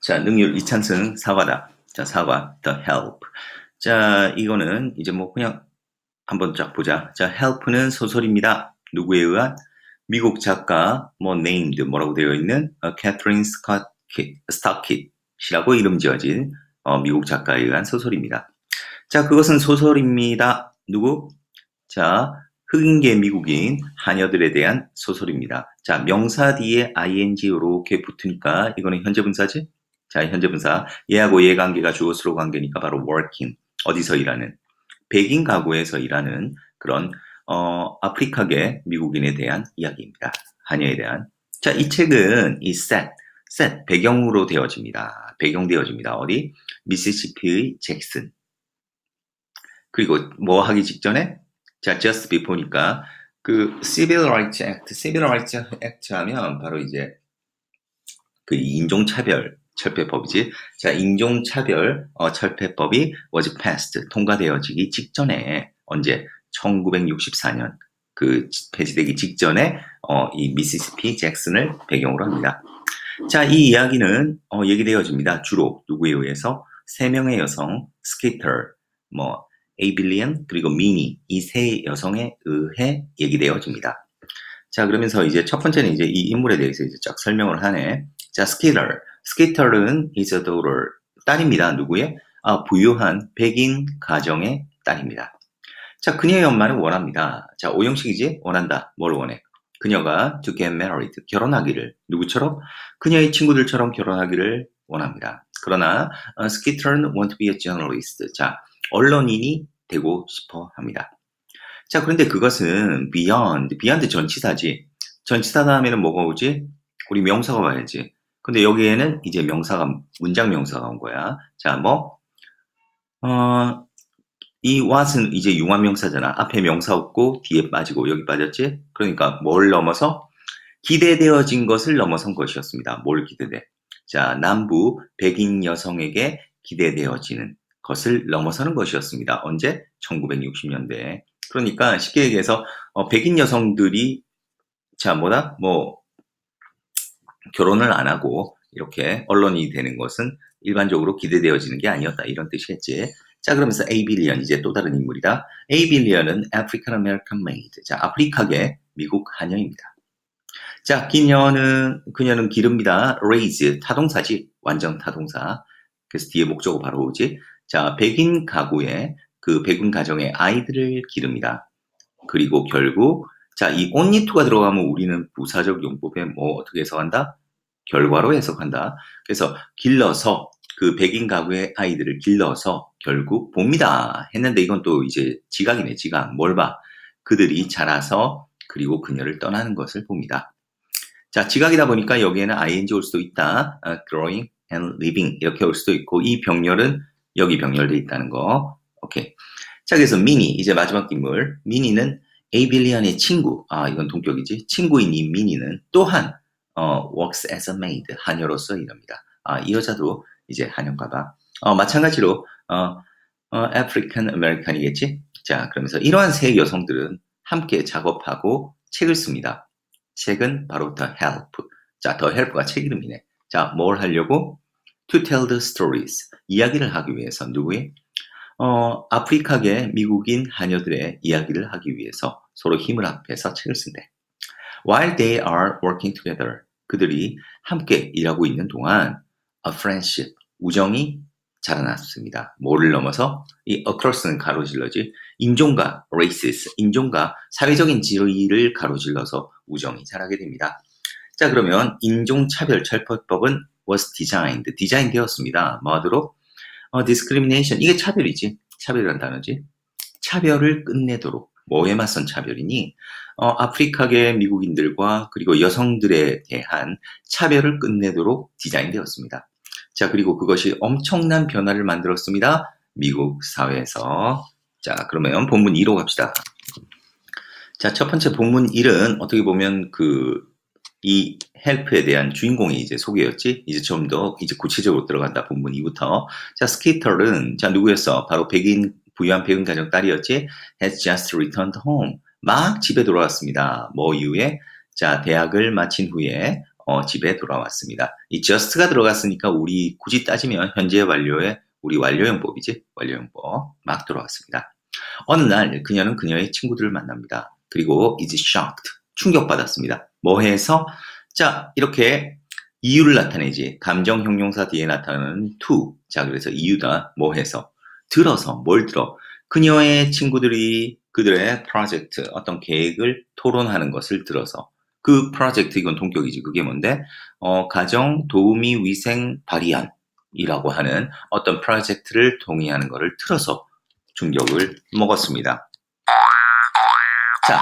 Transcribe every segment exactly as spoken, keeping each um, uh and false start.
자, 능률 이찬승 사과다. 자, 사과, the help. 자, 이거는 이제 뭐 그냥 한번 쫙 보자. 자, help는 소설입니다. 누구에 의한? 미국 작가, 뭐, named, 뭐라고 되어 있는, 어, 캐트린 스타킷이라고 이름 지어진, 어, 미국 작가에 의한 소설입니다. 자, 그것은 소설입니다. 누구? 자, 흑인계 미국인 하녀들에 대한 소설입니다. 자, 명사 뒤에 ing 이렇게 붙으니까 이거는 현재 분사지? 자, 현재 분사. 얘하고 얘 관계가 주어수로 관계니까 바로 working. 어디서 일하는? 백인 가구에서 일하는 그런 어, 아프리카계 미국인에 대한 이야기입니다. 하녀에 대한. 자, 이 책은 이 set, set 배경으로 되어집니다. 배경되어집니다. 어디? 미시시피의 잭슨. 그리고 뭐 하기 직전에? 자, just before니까 그 Civil Rights Act, Civil Rights Act 하면 바로 이제 그 인종차별 철폐법이지. 자, 인종차별 어, 철폐법이 was passed 통과되어지기 직전에 언제? 천구백육십사 년 그 폐지되기 직전에 어, 이 미시시피 잭슨을 배경으로 합니다. 자, 이 이야기는 어, 얘기되어집니다. 주로 누구에 의해서? 세 명의 여성, 스케이터, 뭐 에이빌리언 그리고 미니 이 세 여성에 의해 얘기되어집니다. 자, 그러면서 이제 첫 번째는 이제 이 인물에 대해서 이제 쫙 설명을 하네. 자, 스케이터. 스케이터는 is a daughter. 딸입니다. 누구의? 아, 부유한 백인 가정의 딸입니다. 자, 그녀의 엄마는 원합니다. 자, 오형식이지? 원한다. 뭘 원해? 그녀가 to get married. 결혼하기를. 누구처럼? 그녀의 친구들처럼 결혼하기를 원합니다. 그러나 어, 스케이터는 want to be a journalist. 자, 언론인이 되고 싶어 합니다. 자, 그런데 그것은 beyond, beyond 전치사지. 전치사다 하면은 뭐가 오지? 우리 명사가 와야지. 근데 여기에는 이제 명사가, 문장 명사가 온 거야. 자, 뭐, 어, 이 what은 이제 융합명사잖아. 앞에 명사 없고 뒤에 빠지고 여기 빠졌지? 그러니까 뭘 넘어서? 기대되어진 것을 넘어선 것이었습니다. 뭘 기대돼? 자, 남부 백인 여성에게 기대되어지는 것을 넘어서는 것이었습니다. 언제? 천구백육십 년대. 그러니까 쉽게 얘기해서 어, 백인 여성들이 자 뭐다? 뭐 결혼을 안 하고 이렇게 언론이 되는 것은 일반적으로 기대되어지는 게 아니었다. 이런 뜻이겠지. 자, 그러면서 에이빌리언 이제 또 다른 인물이다. 에이빌리언은 African American maid. 자, 아프리카계 미국 하녀입니다. 자, 그녀는 그녀는 기릅니다. raise 타동사지. 완전 타동사. 그래서 뒤에 목적어 바로 오지. 자, 백인 가구에 그 백인 가정의 아이들을 기릅니다. 그리고 결국 자, 이 only to가 들어가면 우리는 부사적 용법에 뭐 어떻게 해석한다? 결과로 해석한다. 그래서 길러서 그 백인 가구의 아이들을 길러서 결국 봅니다. 했는데 이건 또 이제 지각이네, 지각. 뭘 봐? 그들이 자라서 그리고 그녀를 떠나는 것을 봅니다. 자, 지각이다 보니까 여기에는 ing 올 수도 있다. Uh, growing and living 이렇게 올 수도 있고 이 병렬은 여기 병렬돼 있다는 거. 오케이. 자, 그래서 미니 이제 마지막 인물. 미니는 에이빌리언의 친구. 아, 이건 동격이지. 친구인 이 미니는 또한 어, works as a maid. 하녀로서 일합니다. 아, 이 여자도 이제 하녀인가 봐. 어, 마찬가지로 어, 어, African American이겠지? 자, 그러면서 이러한 세 여성들은 함께 작업하고 책을 씁니다. 책은 바로 The Help. 자, The Help가 책 이름이네. 자, 뭘 하려고? To tell the stories. 이야기를 하기 위해서. 누구의? 어, 아프리카계 미국인 하녀들의 이야기를 하기 위해서 서로 힘을 합해서 책을 쓴대. While they are working together. 그들이 함께 일하고 있는 동안 a friendship. 우정이 자라났습니다. 뭐를 넘어서? 이 across는 가로질러지. 인종과 races. 인종과 사회적인 지위를 가로질러서 우정이 자라게 됩니다. 자, 그러면 인종차별 철폐법은 was designed. 디자인 되었습니다. 뭐하도록? 어, discrimination. 이게 차별이지. 차별이라는 단어지. 차별을 끝내도록. 뭐에 맞선 차별이니? 어, 아프리카계 미국인들과 그리고 여성들에 대한 차별을 끝내도록 디자인되었습니다. 자, 그리고 그것이 엄청난 변화를 만들었습니다. 미국 사회에서. 자, 그러면 본문 이로 갑시다. 자, 첫 번째 본문 일은 어떻게 보면 그, 이 헬프에 대한 주인공이 이제 소개였지. 이제 좀 더 이제 구체적으로 들어간다. 본문 이부터. 자, 스케이터는 자, 누구였어? 바로 백인, 부유한 백인 가정 딸이었지. Has just returned home. 막 집에 돌아왔습니다. 뭐 이후에? 자, 대학을 마친 후에 어, 집에 돌아왔습니다. 이 just가 들어갔으니까 우리 굳이 따지면 현재 완료의 우리 완료형법이지. 완료형법 막 들어왔습니다. 어느 날 그녀는 그녀의 친구들을 만납니다. 그리고 is shocked. 충격받았습니다. 뭐 해서? 자, 이렇게 이유를 나타내지. 감정 형용사 뒤에 나타나는 to. 자, 그래서 이유다. 뭐 해서? 들어서. 뭘 들어? 그녀의 친구들이 그들의 프로젝트, 어떤 계획을 토론하는 것을 들어서. 그 프로젝트, 이건 동격이지. 그게 뭔데? 어, 가정 도우미 위생 발의안이라고 하는 어떤 프로젝트를 동의하는 것을 들어서 충격을 먹었습니다. 자,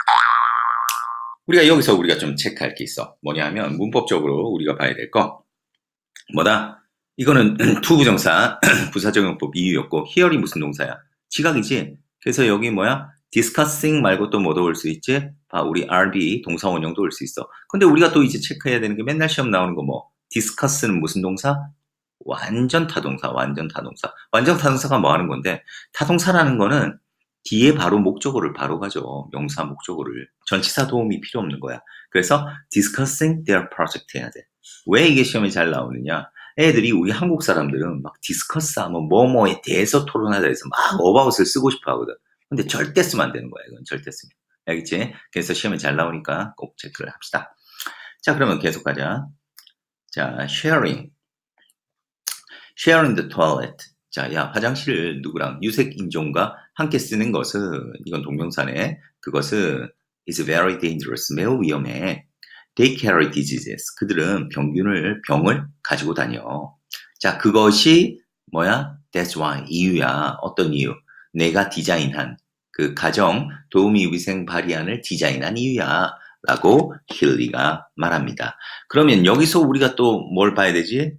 우리가 여기서 우리가 좀 체크할 게 있어. 뭐냐면 문법적으로 우리가 봐야 될 거 뭐다? 이거는 투부정사 부사적용법 이유였고 here이 무슨 동사야? 지각이지. 그래서 여기 뭐야? discussing 말고 또 뭐도 올 수 있지? 봐, 우리 알비 동사 원형도 올 수 있어. 근데 우리가 또 이제 체크해야 되는 게 맨날 시험 나오는 거 뭐? discuss는 무슨 동사? 완전 타동사, 완전 타동사. 완전 타동사가 뭐 하는 건데, 타동사라는 거는 뒤에 바로 목적어를 바로 가죠. 명사 목적어를. 전치사 도움이 필요 없는 거야. 그래서 discussing their project 해야 돼. 왜 이게 시험에 잘 나오느냐? 애들이 우리 한국 사람들은 막 디스커스 하면 뭐뭐에 대해서 토론하다 해서 막 어바웃을 쓰고 싶어 하거든. 근데 절대 쓰면 안 되는 거야. 이건 절대 쓰면. 알겠지? 그래서 시험에 잘 나오니까 꼭 체크를 합시다. 자, 그러면 계속 가자. 자, sharing. sharing the toilet. 자, 야, 화장실을 누구랑 유색 인종과 함께 쓰는 것은, 이건 동명사네. 그것은 is very dangerous. 매우 위험해. They carry diseases. 그들은 병균을, 병을 가지고 다녀. 자, 그것이 뭐야? That's why. 이유야. 어떤 이유? 내가 디자인한 그 가정 도우미 위생 발의안을 디자인한 이유야. 라고 힐리가 말합니다. 그러면 여기서 우리가 또 뭘 봐야 되지?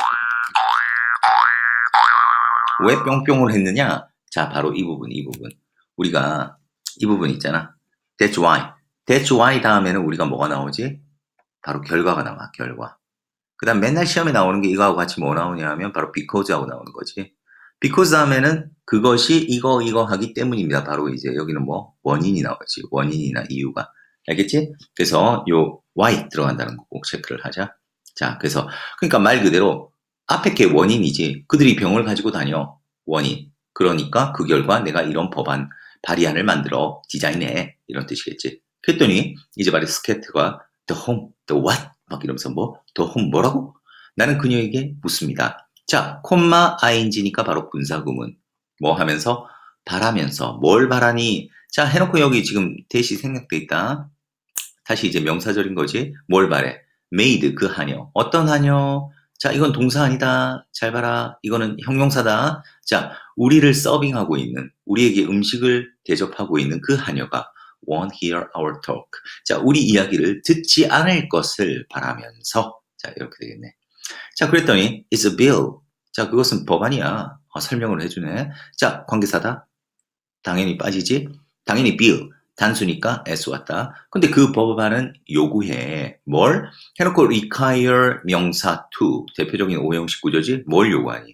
왜 뿅뿅을 했느냐? 자, 바로 이 부분, 이 부분. 우리가 이 부분 있잖아. That's why. That's why 다음에는 우리가 뭐가 나오지? 바로 결과가 나와, 결과. 그 다음 맨날 시험에 나오는 게 이거하고 같이 뭐 나오냐 하면 바로 because하고 나오는 거지. because 다음에는 그것이 이거, 이거 하기 때문입니다. 바로 이제 여기는 뭐 원인이 나오지. 원인이나 이유가. 알겠지? 그래서 요 why 들어간다는 거 꼭 체크를 하자. 자, 그래서 그러니까 말 그대로 앞에 게 원인이지. 그들이 병을 가지고 다녀. 원인. 그러니까 그 결과 내가 이런 법안, 발의안을 만들어 디자인해. 이런 뜻이겠지. 그랬더니 이제 말이 스케트가 the whom, the what? 막 이러면서 뭐? the whom 뭐라고? 나는 그녀에게 묻습니다. 자, 콤마 ing니까 바로 분사구문. 뭐 하면서? 바라면서. 뭘 바라니? 자, 해놓고 여기 지금 대시 생략돼 있다. 다시 이제 명사절인 거지. 뭘 바래? made, 그 하녀. 어떤 하녀? 자, 이건 동사 아니다. 잘 봐라. 이거는 형용사다. 자, 우리를 서빙하고 있는, 우리에게 음식을 대접하고 있는 그 하녀가 won't hear our talk. 자, 우리 이야기를 듣지 않을 것을 바라면서. 자, 이렇게 되겠네. 자, 그랬더니 it's a bill. 자, 그것은 법안이야. 어, 설명을 해주네. 자, 관계사다. 당연히 빠지지. 당연히 bill. 단수니까 s 왔다. 근데 그 법안은 요구해. 뭘? 해놓고 require 명사 to. 대표적인 오형식 구조지. 뭘 요구하니?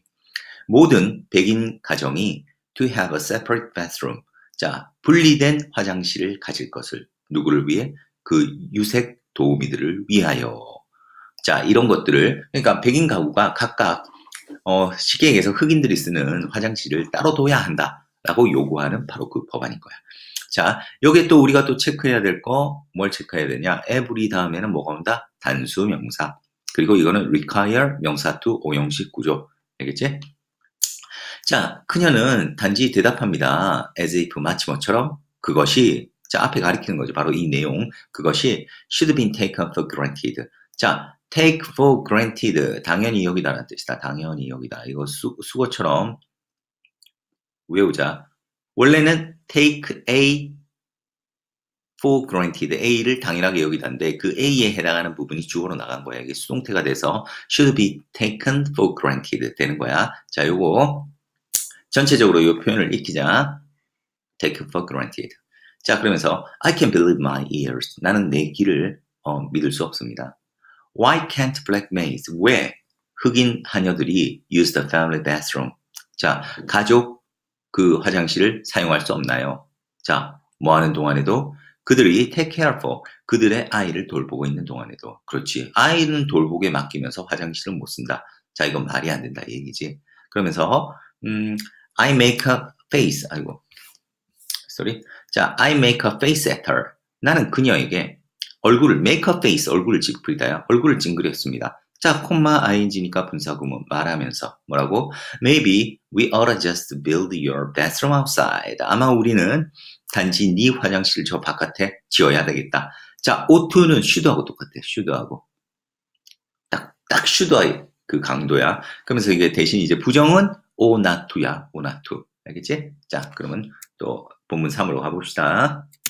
모든 백인 가정이 to have a separate bathroom. 자, 분리된 화장실을 가질 것을. 누구를 위해? 그 유색 도우미들을 위하여. 자, 이런 것들을, 그러니까 백인 가구가 각각 어, 쉽게 얘기해서 흑인들이 쓰는 화장실을 따로 둬야 한다. 라고 요구하는 바로 그 법안인 거야. 자, 여기에 또 우리가 또 체크해야 될 거, 뭘 체크해야 되냐? every 다음에는 뭐가 온다? 단수 명사. 그리고 이거는 require 명사 to 오형식 구조. 알겠지? 자, 그녀는 단지 대답합니다. as if 마치 뭐처럼 그것이, 자, 앞에 가리키는 거죠. 바로 이 내용. 그것이 should be taken for granted. 자, take for granted. 당연히 여기다라는 뜻이다. 당연히 여기다. 이거 수, 수거처럼 외우자. 원래는 take A for granted. A를 당연하게 여기다인데 그 A에 해당하는 부분이 주어로 나간 거야. 이게 수동태가 돼서 should be taken for granted 되는 거야. 자, 요거 전체적으로 이 표현을 익히자. take for granted. 자, 그러면서 I can't believe my ears. 나는 내 귀를 어, 믿을 수 없습니다. Why can't black maids? 왜 흑인 하녀들이 use the family bathroom? 자, 가족 그 화장실을 사용할 수 없나요? 자, 뭐 하는 동안에도 그들이 take care for 그들의 아이를 돌보고 있는 동안에도. 그렇지. 아이는 돌보게 맡기면서 화장실을 못 쓴다. 자, 이건 말이 안 된다 이 얘기지. 그러면서 음, I make a face. 아이고. sorry. 자, I make a face at her. 나는 그녀에게 얼굴을 make a face 얼굴을 찌푸리다요. 얼굴을 찡그렸습니다. 자, 콤마 ing니까 분사구문 말하면서 뭐라고? Maybe we ought to just build your bathroom outside. 아마 우리는 단지 네 화장실 저 바깥에 지어야 되겠다. 자, oughto는 should하고 똑같아. should하고. 딱, 딱 should의 그 강도야. 그러면서 이게 대신 이제 부정은 ought not to야. ought not to. 알겠지? 자, 그러면 또 본문 삼으로 가봅시다.